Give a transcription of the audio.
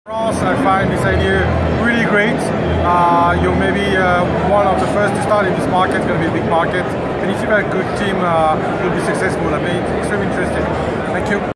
France, I find this idea really great. You're maybe one of the first to start in this market. It's going to be a big market, and if you have a good team, you'll be successful. I mean, it's extremely interesting. Thank you.